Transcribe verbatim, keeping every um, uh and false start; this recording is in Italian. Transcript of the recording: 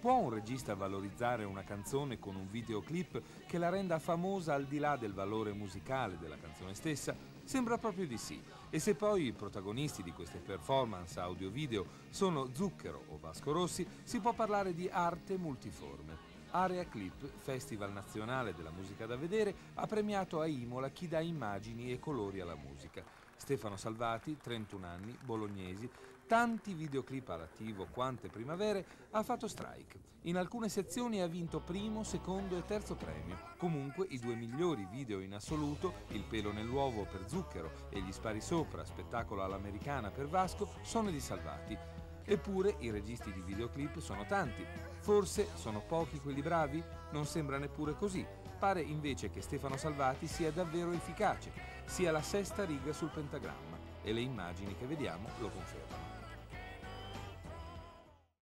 Può un regista valorizzare una canzone con un videoclip che la renda famosa al di là del valore musicale della canzone stessa? Sembra proprio di sì. E se poi i protagonisti di queste performance audio-video sono Zucchero o Vasco Rossi, si può parlare di arte multiforme. Area Clip, Festival Nazionale della Musica da Vedere, ha premiato a Imola chi dà immagini e colori alla musica. Stefano Salvati, trentuno anni, bolognesi, tanti videoclip all'attivo quante primavere, ha fatto strike. In alcune sezioni ha vinto primo, secondo e terzo premio. Comunque i due migliori video in assoluto, Il pelo nell'uovo per Zucchero e Gli spari sopra, spettacolo all'americana per Vasco, sono di Salvati. Eppure i registi di videoclip sono tanti. Forse sono pochi quelli bravi? Non sembra neppure così. Pare invece che Stefano Salvati sia davvero efficace, sia la sesta riga sul pentagramma, e le immagini che vediamo lo confermano.